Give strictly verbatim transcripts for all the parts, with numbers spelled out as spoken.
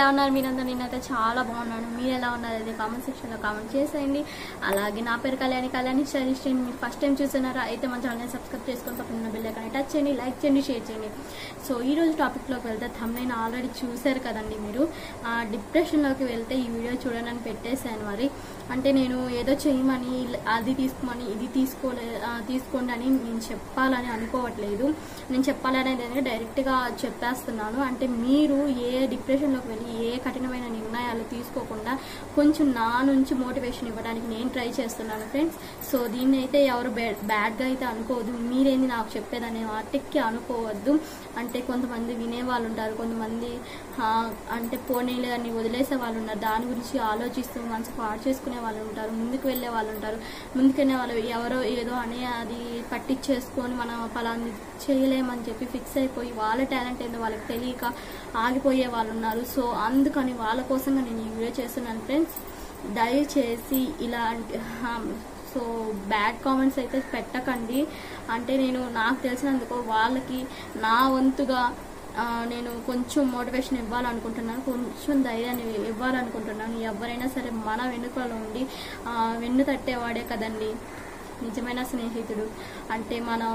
ఎలా ఉన్నారు మీరంతా? నేనైతే చాలా బాగున్నాను. మీరు ఎలా ఉన్నారు అయితే కామెంట్ సెక్షన్లో కామెంట్ చేసేయండి. అలాగే నా పేరు కళ్యాణి, కళ్యాణి స్టైలిష్. మీరు ఫస్ట్ టైం చూస్తున్నారా అయితే మన ఛానల్ని సబ్స్క్రైబ్ చేసుకొని పక్కన బెల్ ఐకాన్ టచ్ చేయండి, లైక్ చేయండి, షేర్ చేయండి. సో ఈరోజు టాపిక్లోకి వెళ్తే థంబ్నెయిల్ ఆల్రెడీ చూశారు కదండి మీరు. డిప్రెషన్లోకి వెళ్తే ఈ వీడియో చూడండి అని పెట్టేశాను. మరి అంటే నేను ఏదో చేయమని అది తీసుకోమని ఇది తీసుకోలే తీసుకోండి అని నేను చెప్పాలని అనుకోవట్లేదు. నేను చెప్పాలనేది డైరెక్ట్గా చెప్పేస్తున్నాను. అంటే మీరు ఏ డిప్రెషన్లోకి వెళ్ళి ఏ కఠినమైన నిర్ణయాలు తీసుకోకుండా కొంచెం నా నుంచి మోటివేషన్ ఇవ్వడానికి నేను ట్రై చేస్తున్నాను ఫ్రెండ్స్. సో దీన్ని అయితే ఎవరు బ్యాడ్గా అయితే అనుకోవద్దు. మీరేంది నాకు చెప్పేదనే వాటికి అనుకోవద్దు. అంటే కొంతమంది వినే వాళ్ళు ఉంటారు, కొంతమంది అంటే పోనీలు అని వదిలేసే వాళ్ళు ఉన్నారు, దాని గురించి ఆలోచిస్తూ మనసు పాడు చేసుకునే వాళ్ళు ఉంటారు, ముందుకు వెళ్ళే వాళ్ళు ఉంటారు. ముందుకెళ్ళే వాళ్ళు ఎవరో ఏదో అని అది పట్టించేసుకొని మనం పలాన్ని చేయలేమని చెప్పి ఫిక్స్ అయిపోయి వాళ్ళ టాలెంట్ ఏందో వాళ్ళకి తెలియక ఆగిపోయే వాళ్ళు ఉన్నారు. సో అందుకని వాళ్ళ కోసంగా నేను ఈ వీడియో చేస్తున్నాను ఫ్రెండ్స్. దయచేసి ఇలాంటి సో బ్యాడ్ కామెంట్స్ అయితే పెట్టకండి. అంటే నేను నాకు తెలిసినందుకు వాళ్ళకి నా వంతుగా నేను కొంచెం మోటివేషన్ ఇవ్వాలనుకుంటున్నాను, కొంచెం ధైర్యాన్ని ఇవ్వాలనుకుంటున్నాను. ఎవరైనా సరే మన వెనుకలో ఉండి వెన్ను తట్టేవాడే కదండి నిజమైన స్నేహితుడు. అంటే మనం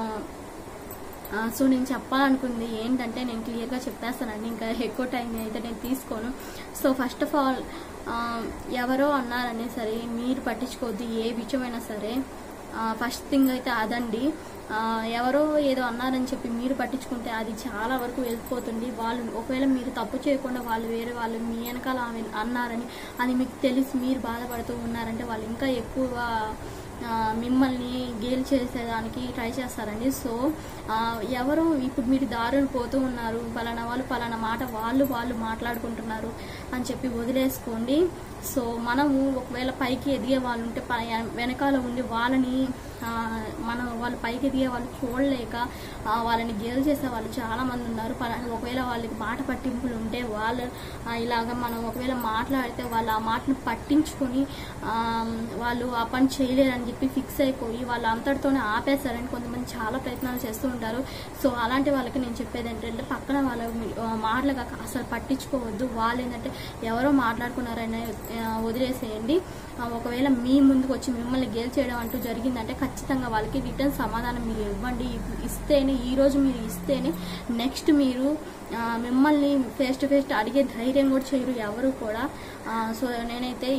సో నేను చెప్పాలనుకుంది ఏంటంటే నేను క్లియర్గా చెప్పేస్తానండి, ఇంకా ఎక్కువ టైం అయితే నేను తీసుకోను. సో ఫస్ట్ ఆఫ్ ఆల్ ఎవరో అన్నారనే సరే మీరు పట్టించుకోవద్దు ఏ విషయమైనా సరే. ఫస్ట్ థింగ్ అయితే అదండి. ఎవరో ఏదో అన్నారని చెప్పి మీరు పట్టించుకుంటే అది చాలా వరకు వెళ్ళిపోతుంది. వాళ్ళు ఒకవేళ మీరు తప్పు చేయకుండా వాళ్ళు వేరే వాళ్ళు మీ వెనకాల అన్నారని అది మీకు తెలిసి మీరు బాధపడుతూ ఉన్నారంటే వాళ్ళు ఇంకా ఎక్కువ మిమ్మల్ని గేల్ చేసేదానికి ట్రై చేస్తారండి. సో ఎవరో ఇప్పుడు మీరు దారులు పోతూ ఉన్నారు, పలానా వాళ్ళు పలానా మాట వాళ్ళు వాళ్ళు మాట్లాడుకుంటున్నారు అని చెప్పి వదిలేసుకోండి. సో మనము ఒకవేళ పైకి ఎదిగే వాళ్ళు ఉంటే వెనకాల ఉండి వాళ్ళని మనం వాళ్ళు పైకి ఎదిగే వాళ్ళు చూడలేక వాళ్ళని గేల్ చేసే వాళ్ళు చాలామంది ఉన్నారు. ఒకవేళ వాళ్ళకి మాట పట్టింపులు ఉంటే వాళ్ళు ఇలాగ మనం ఒకవేళ మాట్లాడితే వాళ్ళు ఆ మాటను పట్టించుకొని వాళ్ళు ఆ పని చేయలేరని చెప్పి ఫిక్స్ అయిపోయి వాళ్ళు అంతటితోనే ఆపేస్తారని కొంతమంది చాలా ప్రయత్నాలు చేస్తూ ఉంటారు. సో అలాంటి వాళ్ళకి నేను చెప్పేది ఏంటంటే పక్కన వాళ్ళ మాటలుగా అసలు పట్టించుకోవద్దు. వాళ్ళు ఏంటంటే ఎవరో మాట్లాడుకున్నారని వదిలేసేయండి. ఒకవేళ మీ ముందుకు వచ్చి మిమ్మల్ని గేల్ చేయడం అంటూ జరిగిందంటే ఖచ్చితంగా వాళ్ళకి రిటర్న్ సమాధానం మీరు ఇవ్వండి. ఇస్తేనే ఈరోజు మీరు ఇస్తేనే నెక్స్ట్ మీరు మిమ్మల్ని ఫేస్ టు ఫేస్ అడిగే ధైర్యం కూడా చేయరు ఎవరు కూడా. సో నేనైతే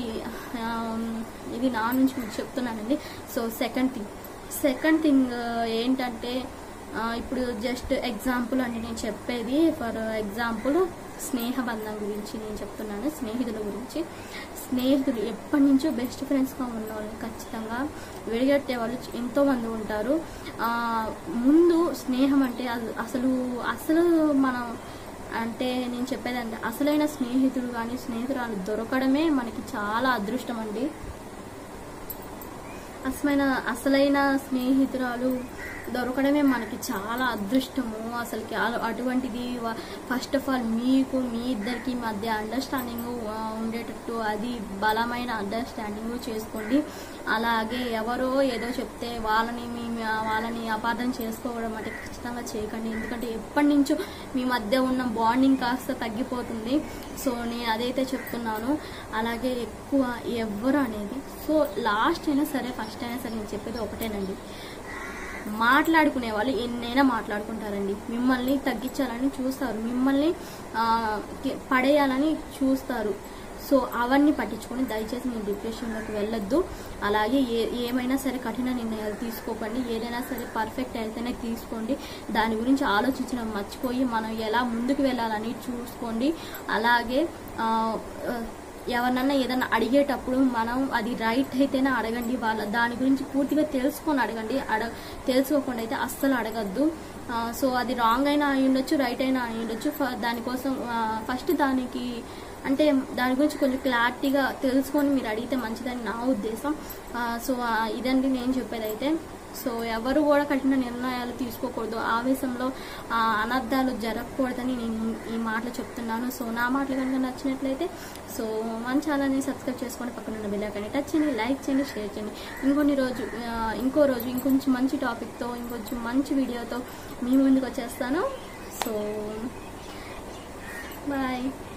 ఇది నా నుంచి మీకు చెప్తున్నానండి. So second thing second thing ఏంటంటే ఇప్పుడు జస్ట్ ఎగ్జాంపుల్ అని నేను చెప్పేది. ఫర్ ఎగ్జాంపుల్ స్నేహబంధం గురించి నేను చెప్తున్నాను, స్నేహితుల గురించి. స్నేహితులు ఎప్పటి నుంచో బెస్ట్ ఫ్రెండ్స్గా ఉన్న వాళ్ళు ఖచ్చితంగా విడిగట్టే వాళ్ళు ఎంతోమంది ఉంటారు. ముందు స్నేహం అంటే అసలు అసలు మనం అంటే నేను చెప్పేదంటే అసలైన స్నేహితుడు కానీ స్నేహితురాలు దొరకడమే మనకి చాలా అదృష్టం అండి. అసలైన అసలైన స్నేహితురాలు దొరకడమే మనకి చాలా అదృష్టము అసలుకి. అటువంటిది ఫస్ట్ ఆఫ్ ఆల్ మీకు మీ ఇద్దరికి మధ్య అండర్స్టాండింగ్ ఉండేటట్టు అది బలమైన అండర్స్టాండింగ్ చేసుకోండి. అలాగే ఎవరో ఏదో చెప్తే వాళ్ళని మీ వాళ్ళని అపార్థం చేసుకోవడం అంటే ఖచ్చితంగా చేయకండి. ఎందుకంటే ఎప్పటి నుంచో మీ మధ్య ఉన్న బాండింగ్ కాస్త తగ్గిపోతుంది. సో నేను అదైతే చెప్తున్నాను. అలాగే ఎక్కువ ఎవరు అనేది సో లాస్ట్ అయినా సరే ఫస్ట్ అయినా సరే నేను చెప్పేది ఒకటేనండి, మాట్లాడుకునే వాళ్ళు ఎన్నైనా మాట్లాడుకుంటారండి. మిమ్మల్ని తగ్గించాలని చూస్తారు, మిమ్మల్ని పడేయాలని చూస్తారు. సో అవన్నీ పట్టించుకొని దయచేసి మీరు డిప్రెషన్లోకి వెళ్ళొద్దు. అలాగే ఏ ఏమైనా సరే కఠిన నిర్ణయాలు తీసుకోకండి. ఏదైనా సరే పర్ఫెక్ట్ అయితేనే తీసుకోండి. దాని గురించి ఆలోచించడం మర్చిపోయి మనం ఎలా ముందుకు వెళ్ళాలని చూసుకోండి. అలాగే ఎవరినన్నా ఏదన్నా అడిగేటప్పుడు మనం అది రైట్ అయితేనే అడగండి. వాళ్ళ దాని గురించి పూర్తిగా తెలుసుకొని అడగండి. అడ తెలుసుకోకుండా అయితే అస్సలు అడగద్దు. సో అది రాంగ్ అయినా అయి ఉండొచ్చు, రైట్ అయినా అయి ఉండొచ్చు. దానికోసం ఫస్ట్ దానికి అంటే దాని గురించి కొంచెం క్లారిటీగా తెలుసుకొని మీరు అడిగితే మంచిదని నా ఉద్దేశం. సో ఇదండి నేను చెప్పేది అయితే. సో ఎవరు కూడా కఠిన నిర్ణయాలు తీసుకోకూడదు, ఆవేశంలో అనర్థాలు జరగకూడదని నేను ఈ మాటలు చెప్తున్నాను. సో నా మాటలు కనుక నచ్చినట్లయితే సో మన ఛానల్ని సబ్స్క్రైబ్ చేసుకొని పక్కన ఉన్న బెల్ ఐకాన్ టచ్ చేయండి, లైక్ చేయండి, షేర్ చేయండి. ఇంకొన్ని రోజు ఇంకో రోజు ఇంకొంచెం మంచి టాపిక్తో ఇంకొంచెం మంచి వీడియోతో మీ ముందుకు వచ్చేస్తాను. So bye.